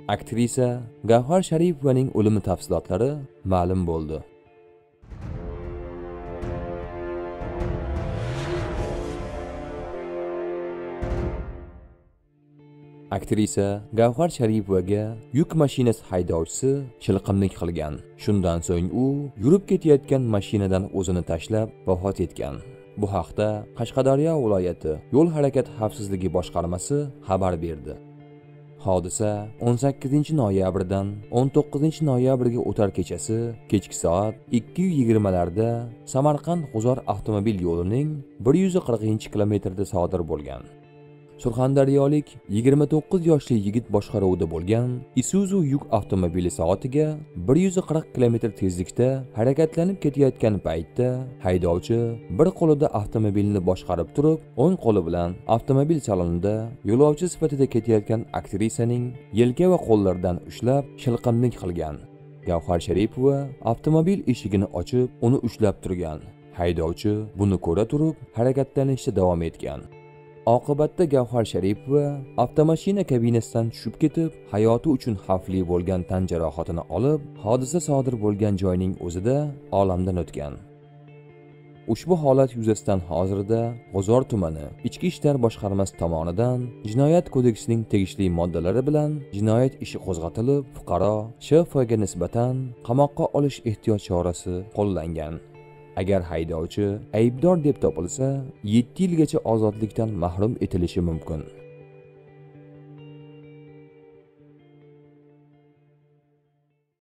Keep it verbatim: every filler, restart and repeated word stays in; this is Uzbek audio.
Aktrisa Gavhar Sharipovaning o'limi tafsilotlari ma'lum bo'ldi. Aktrisa Gavhar Sharipovaga yuk mashinasi haydovchisi shilqimlik qilgan. Shundan so'ng u yurib ketayotgan mashinadan o'zini tashlab vafot etgan. Bu haqda Qashqadaryo viloyati Yo'l harakati xavfsizligi boshqarmasi xabar berdi. Hodisa o'n sakkizinchi noyabrdan o'n to'qqizinchi noyabrga o'tar kechasi kechki soat ikki yigirma larda Samarqand-G'uzor avtomobil yo'lining bir yuz qirqinchi kilometrida sodir bo'lgan. Surxondaryolik yigirma to'qqiz yoshli yigit boshqaruvida bo'lgan Isuzu yuk avtomobili soatiga bir yuz qirq kilometr tezlikda harakatlanib ketayotgan paytda haydovchi bir qo'lida avtomobilni boshqarib turib, o'ng qo'li bilan avtomobil salonida yo'lovchi sifatida ketayotgan aktrisaning yelka va qo'llaridan ushlab shilqimlik qilgan. Gavhar Sharipova avtomobil eshigini ochib, uni ushlab turgan. Haydovchi buni ko'ra turib, harakatlanishda davom etgan. Oqibatda Gavhar Sharipova avtomashina kabinasidan tushib ketib, hayoti uchun xavfli bo'lgan tan jarohatini olib, hodisa sodir bo'lgan joyning o'zida olamdan o'tgan. Ushbu holat yuzasidan hozirda G'uzor tumani Ichki ishlar boshqarmasi tomonidan Jinoyat kodeksining tegishli moddalari bilan jinoyat ishi qo'zg'atilib, fuqaro Sh F ga nisbatan qamoqqa olish ehtiyot chorasi qo'llangan. Agar haydovchi aybdor deb topilsa, yetti yilgacha ozodlikdan mahrum etilishi mumkin.